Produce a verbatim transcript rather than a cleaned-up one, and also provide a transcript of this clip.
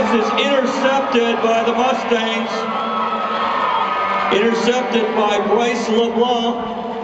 pass is intercepted by the Mustangs. Intercepted by Bryce LeBlanc.